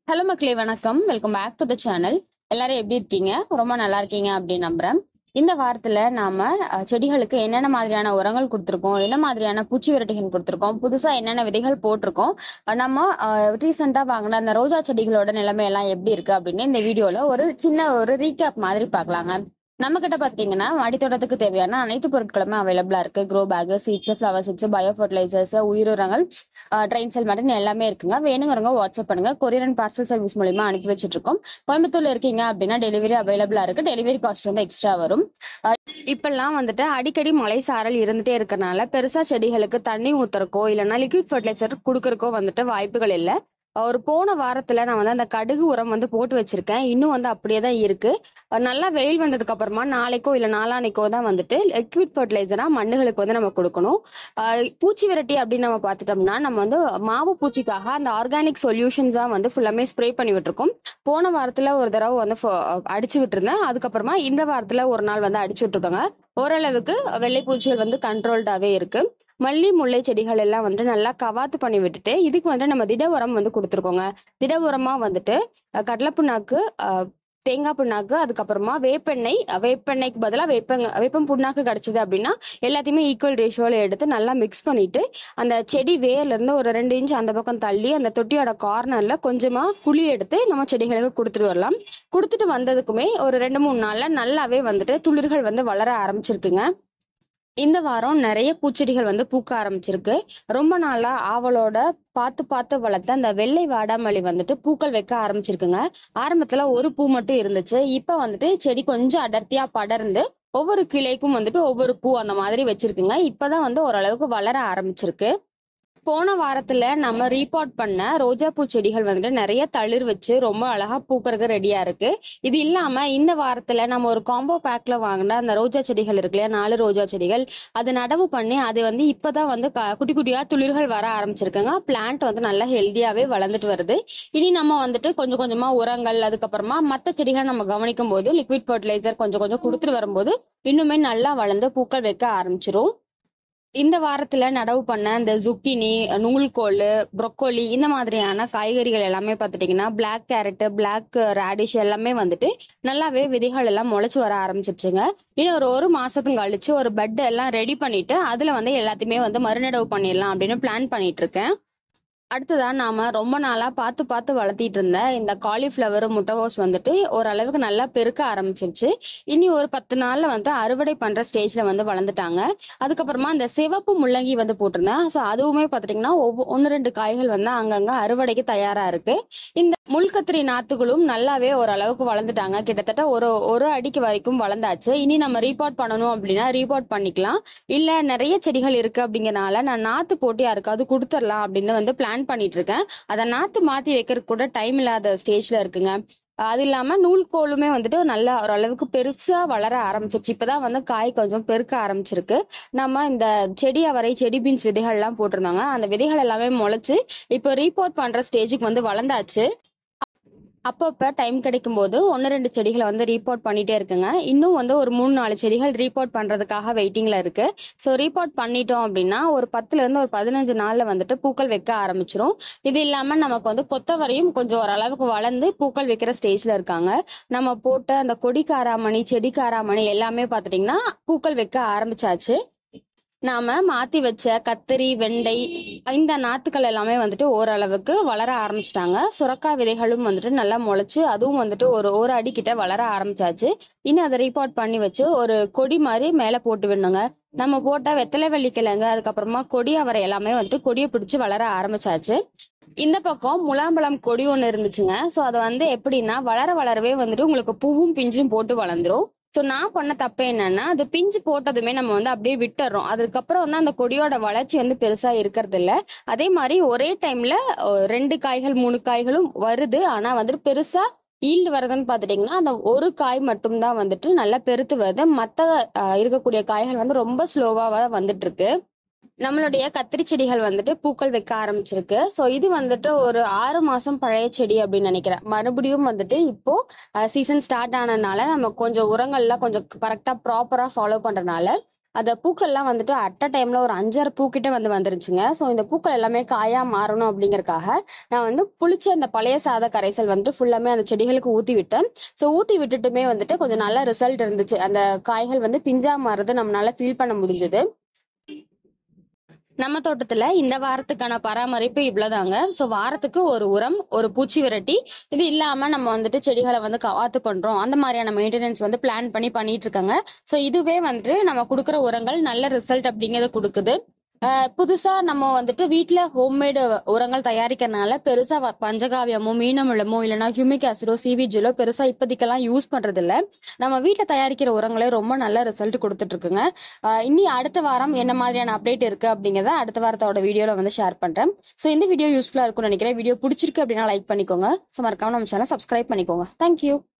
Hello மக்களே, வணக்கம். Welcome back to the channel. எல்லாரும் எப்படி இருக்கீங்க? ரொம்ப நல்லா இருக்கீங்க அப்படின்னு நம்புறேன். இந்த வாரத்துல நாம செடிகளுக்கு என்னென்ன மாதிரியான உரங்கள் கொடுத்துருக்கோம், என்ன மாதிரியான பூச்சி விரட்டிகள் கொடுத்துருக்கோம், புதுசா என்னென்ன விதைகள் போட்டிருக்கோம், நம்ம ரீசெண்டா வாங்கின அந்த ரோஜா செடிகளோட நிலைமை எல்லாம் எப்படி இருக்கு அப்படின்னு இந்த வீடியோல ஒரு சின்ன ஒரு ரீகேப் மாதிரி பார்க்கலாங்க. நம்ம கிட்ட பாத்தீங்கன்னா மாடித்தோட்டத்துக்கு தேவையான அனைத்து பொருட்களுமே அவைலபிளா இருக்கு. Grow bag, seeds, flower seeds, bio fertilizers, உயிரினங்கள், ட்ரெயின் செல் மட்டும் எல்லாமே இருக்குங்க. வேணுங்கிறவங்க வாட்ஸ்அப் பண்ணுங்க. கொரியர் அண்ட் பார்சல் சர்வீஸ் மூலியமா அனுப்பி வச்சுட்டு இருக்கோம். கோயம்புத்தூர்ல இருக்கீங்க அப்படின்னா டெலிவரி அவைலபிளா இருக்கு. டெலிவரி காஸ்ட் வந்து எக்ஸ்ட்ரா வரும். இப்பெல்லாம் வந்துட்டு அடிக்கடி மழை சாரல் இருந்துட்டே இருக்கறனால பெருசா செடிகளுக்கு தண்ணி ஊத்துறக்கோ இல்லைன்னா லிக்விட் ஃபர்டிலைசர் கொடுக்கறக்கோ வந்துட்டு வாய்ப்புகள் இல்லை. ஒரு போன வாரத்துல நான் வந்து அந்த கடுகு உரம் வந்து போட்டு வச்சிருக்கேன். இன்னும் வந்து அப்படியே தான் இருக்கு. நல்லா வெயில் வந்ததுக்கு அப்புறமா நாளைக்கோ இல்ல நாளானைக்கோ தான் வந்துட்டு லிக்விட் ஃபர்டிலைசரா மண்ணுகளுக்கு வந்து நம்ம கொடுக்கணும். பூச்சி விரட்டி அப்படின்னு நம்ம பார்த்துட்டோம்னா நம்ம வந்து மாவு பூச்சிக்காக அந்த ஆர்கானிக் சொல்யூஷன்ஸா வந்து ஃபுல்லாமே ஸ்ப்ரே பண்ணி விட்டுருக்கோம். போன வாரத்துல ஒரு தடவை வந்து அடிச்சு விட்டுருந்தேன். அதுக்கப்புறமா இந்த வாரத்துல ஒரு நாள் வந்து அடிச்சு விட்டுருக்காங்க. ஓரளவுக்கு வெள்ளை பூச்சிகள் வந்து கண்ட்ரோல்டாவே இருக்கு. மல்லி முல்லை செடிகள் எல்லாம் வந்து நல்லா கவாத்து பண்ணி விட்டுட்டு இதுக்கு வந்து நம்ம திட உரம் வந்து கொடுத்துருக்கோங்க. திட உரமா வந்துட்டு கடலை புண்ணாக்கு, தேங்காய் புண்ணாக்கு, அதுக்கப்புறமா வேப்பெண்ணெய்க்கு பதிலாக வேப்பம் புண்ணாக்கு கிடைச்சது அப்படின்னா எல்லாத்தையுமே ஈக்குவல் ரேஷியோல எடுத்து நல்லா மிக்ஸ் பண்ணிட்டு அந்த செடி வேர்ல இருந்து ஒரு 2 இன்ச் அந்த பக்கம் தள்ளி அந்த தொட்டியோட கார்னர்ல கொஞ்சமா குழி எடுத்து நம்ம செடிகளுக்கு கொடுத்துட்டு வரலாம். கொடுத்துட்டு வந்ததுக்குமே ஒரு 2-3 நாள்ல நல்லாவே வந்துட்டு துளிர்கள் வந்து வளர ஆரம்பிச்சிருக்குங்க. இந்த வாரம் நிறைய பூச்செடிகள் வந்து பூக்க ஆரம்பிச்சிருக்கு. ரொம்ப நாளா ஆவலோட பார்த்து பார்த்து வளர்த்த அந்த வெள்ளை வாடாமல்லி வந்துட்டு பூக்கள் வைக்க ஆரம்பிச்சிருக்குங்க. ஆரம்பத்துல ஒரு பூ மட்டும் இருந்துச்சு. இப்ப வந்துட்டு செடி கொஞ்சம் அடர்த்தியா படர்ந்து ஒவ்வொரு கிளைக்கும் வந்துட்டு ஒவ்வொரு பூ அந்த மாதிரி வச்சிருக்குங்க. இப்பதான் வந்து ஓரளவுக்கு வளர ஆரம்பிச்சிருக்கு. போன வாரத்துல நம்ம ரீபாட் பண்ண ரோஜா பூ செடிகள் வந்துட்டு நிறைய தளிர் வச்சு ரொம்ப அழகா பூக்கறதுக்கு ரெடியா இருக்கு. இது இல்லாம இந்த வாரத்துல நம்ம ஒரு காம்போ பேக்ல வாங்கின அந்த ரோஜா செடிகள் இருக்கு இல்லையா, 4 ரோஜா செடிகள், அது நடவு பண்ணி அது வந்து இப்பதான் வந்து குட்டி குட்டியா துளிர்கள் வர ஆரம்பிச்சிருக்குங்க. பிளான்ட் வந்து நல்லா ஹெல்தியாவே வளர்ந்துட்டு வருது. இனி நம்ம வந்துட்டு கொஞ்சம் கொஞ்சமா உரங்கள், அதுக்கப்புறமா மற்ற செடிகள் நம்ம கவனிக்கும் போது லிக்விட் ஃபர்டிலைசர் கொஞ்சம் கொஞ்சம் கொடுத்துட்டு வரும்போது இன்னுமே நல்லா வளர்ந்து பூக்கள் வைக்க ஆரம்பிச்சிரும். இந்த வாரத்துல நடவு பண்ண இந்த zucchini, நூல்கோல், ப்ரொக்கோலி இந்த மாதிரியான காய்கறிகள் எல்லாமே பார்த்துட்டீங்கன்னா பிளாக் கேரட், பிளாக் ரேடிஷ் எல்லாமே வந்துட்டு நல்லாவே விதைகள் எல்லாம் முளைச்சு வர ஆரம்பிச்சிருச்சுங்க. இன்னும் ஒரு மாசத்துக்கு கழிச்சு ஒரு பெட் எல்லாம் ரெடி பண்ணிட்டு அதுல வந்து எல்லாத்தையுமே வந்து மறுநடவு பண்ணிடலாம் அப்படின்னு பிளான் பண்ணிட்டு இருக்கேன். அடுத்ததா நாம ரொம்ப நாளா பார்த்து பார்த்து வளர்த்திட்டு இருந்த இந்த காலிஃபிளவர், முட்டைகோஸ் வந்துட்டு ஓரளவுக்கு நல்லா பெருக்க ஆரம்பிச்சிருச்சு. இனி ஒரு 10 நாள்ல வந்து அறுவடை பண்ற ஸ்டேஜ்ல வந்து வளர்ந்துட்டாங்க. அதுக்கப்புறமா இந்த சிவப்பு முள்ளங்கி வந்து போட்டிருந்தேன். ஸோ அதுவுமே பார்த்துட்டீங்கன்னா 1-2 காய்கள் வந்து அங்கங்க அறுவடைக்கு தயாரா இருக்கு. இந்த முள்கத்திரி நாத்துகளும் நல்லாவே ஓரளவுக்கு வளர்ந்துட்டாங்க. கிட்டத்தட்ட ஒரு அடிக்கு வரைக்கும் வளர்ந்தாச்சு. இனி நம்ம ரீபாட் பண்ணணும் அப்படின்னா ரீபாட் பண்ணிக்கலாம். இல்ல நிறைய செடிகள் இருக்கு அப்படிங்கறனால நான் நாத்து போட்டு யாருக்காவது கொடுத்துடலாம் அப்படின்னு வந்து பிளான் பண்ணிட்டு இருக்கேன். அதை நாத்து மாத்தி வைக்கிறதுக்கு கூட டைம் இல்லாத ஸ்டேஜ்ல இருக்குங்க. அது இல்லாம நூல்கோலுமே வந்துட்டு நல்லா ஓரளவுக்கு பெருசா வளர ஆரம்பிச்சிருச்சு. இப்பதான் வந்து காய் கொஞ்சம் பெருக்க ஆரம்பிச்சிருக்கு. நம்ம இந்த செடி அவரை, செடி பீன்ஸ் விதைகள் எல்லாம் போட்டிருந்தாங்க. அந்த விதைகள் எல்லாமே முளைச்சு இப்போ ரீபோர்ட் பண்ற ஸ்டேஜுக்கு வந்து வளர்ந்தாச்சு. அப்பப்ப டைம் கிடைக்கும் போது 1-2 செடிகளை வந்து ரீபோர்ட் பண்ணிட்டே இருக்குங்க. இன்னும் வந்து ஒரு 3-4 செடிகள் ரீபோர்ட் பண்றதுக்காக வெயிட்டிங்ல இருக்கு. ஸோ ரீபோர்ட் பண்ணிட்டோம் அப்படின்னா ஒரு 10ல இருந்து ஒரு 15 நாள்ல வந்துட்டு பூக்கள் வைக்க ஆரம்பிச்சிரும். இது இல்லாம நமக்கு வந்து கொத்தவரையும் கொஞ்சம் ஓரளவுக்கு வளர்ந்து பூக்கள் வைக்கிற ஸ்டேஜ்ல இருக்காங்க. நம்ம போட்ட அந்த கொடி காராமணி, செடி காராமணி எல்லாமே பார்த்துட்டீங்கன்னா பூக்கள் வைக்க ஆரம்பிச்சாச்சு. நாம மாத்தி வச்ச கத்திரி, வெண்டை இந்த நாத்துக்கள் எல்லாமே வந்துட்டு ஓரளவுக்கு வளர ஆரம்பிச்சிட்டாங்க. சுரக்காய் விதைகளும் வந்துட்டு நல்லா முளைச்சு அதுவும் வந்துட்டு ஒரு அடி கிட்ட வளர ஆரம்பிச்சாச்சு. இன்னும் அதை ரீபாட் பண்ணி வச்சு ஒரு கொடி மாதிரி மேல போட்டு விடணுங்க. நம்ம போட்ட வெத்தலை வெள்ளிக்கிழங்கு, அதுக்கப்புறமா கொடி அவரை எல்லாமே வந்துட்டு கொடியை பிடிச்சு வளர ஆரம்பிச்சாச்சு. இந்த பக்கம் முலாம்பழம் கொடி ஒண்ணு இருந்துச்சுங்க. ஸோ அது வந்து எப்படின்னா வளரவே வந்துட்டு உங்களுக்கு பூவும் பிஞ்சும் போட்டு வளர்ந்துரும். ஸோ நான் பண்ண தப்பு என்னன்னா அது பிஞ்சு போட்டதுமே நம்ம வந்து அப்படியே விட்டுறோம். அதுக்கப்புறம் வந்து அந்த கொடியோட வளர்ச்சி வந்து பெருசா இருக்கிறது இல்ல. அதே மாதிரி ஒரே டைம்ல 2 காய்கள் 3 காய்களும் வருது. ஆனா வந்துட்டு பெருசா ஈல்டு வருதுன்னு பாத்துட்டீங்கன்னா அந்த ஒரு காய் மட்டும்தான் வந்துட்டு நல்லா பெருத்து வருது. மற்ற இருக்கக்கூடிய காய்கள் வந்து ரொம்ப ஸ்லோவா வந்துட்டு இருக்கு. நம்மளுடைய கத்திரி செடிகள் வந்துட்டு பூக்கள் வைக்க ஆரம்பிச்சிருக்கு. ஸோ இது வந்துட்டு ஒரு 6 மாசம் பழைய செடி அப்படின்னு நினைக்கிறேன். மறுபடியும் வந்துட்டு இப்போ சீசன் ஸ்டார்ட் ஆனதுனால நம்ம கொஞ்சம் உரங்கள்லாம் கொஞ்சம் கரெக்டா ப்ராப்பரா ஃபாலோ பண்றதுனால அந்த பூக்கள்லாம் வந்துட்டு அட் அ டைம்ல ஒரு 5-6 பூக்கிட்ட வந்துருச்சுங்க. ஸோ இந்த பூக்கள் எல்லாமே காயா மாறணும் அப்படிங்கறக்காக நான் வந்து புளிச்ச அந்த பழைய சாத கரைசல் வந்துட்டு ஃபுல்லாமே அந்த செடிகளுக்கு ஊத்தி விட்டேன். ஸோ ஊத்தி விட்டுட்டுமே வந்துட்டு கொஞ்சம் நல்ல ரிசல்ட் இருந்துச்சு. அந்த காய்கள் வந்து பிஞ்சா மாறுறது நம்மளால ஃபீல் பண்ண முடிஞ்சது. நம்ம தோட்டத்துல இந்த வாரத்துக்கான பராமரிப்பு இவ்வளவுதாங்க. ஸோ வாரத்துக்கு ஒரு உரம், ஒரு பூச்சி விரட்டி, இது இல்லாம நம்ம வந்துட்டு செடிகளை வந்து காத்து பண்றோம். அந்த மாதிரியான மெயின்டெனன்ஸ் வந்து பிளான் பண்ணிட்டு இருக்காங்க. ஸோ இதுவே வந்துட்டு நம்ம கொடுக்குற உரங்கள் நல்ல ரிசல்ட் அப்படிங்கறத கொடுக்குது. புதுசா நம்ம வந்துட்டு வீட்ல ஹோம்மேடு உரங்கள் தயாரிக்கிறதுனால பெருசா பஞ்சகாவியமோ, மீனமிலமோ, இல்லைன்னா ஹியூமிக் ஆசிடோ, சிவிஜிலோ பெருசா இப்போதைக்கெல்லாம் யூஸ் பண்றது இல்ல. நம்ம வீட்ல தயாரிக்கிற உரங்களே ரொம்ப நல்ல ரிசல்ட் கொடுத்துட்டு இருக்குங்க. இனி அடுத்த வாரம் என்ன மாதிரியான அப்டேட் இருக்கு அப்படிங்கறத அடுத்த வாரத்தோட வீடியோல வந்து ஷேர் பண்றேன். ஸோ இந்த வீடியோ யூஸ்ஃபுல்லா இருக்கும்னு நினைக்கிறேன். வீடியோ பிடிச்சிருக்கு அப்படின்னா லைக் பண்ணிக்கோங்க. ஸோ மறக்காம நம்ம சேனல் சப்ஸ்கிரைப் பண்ணிக்கோங்க. தேங்க்யூ.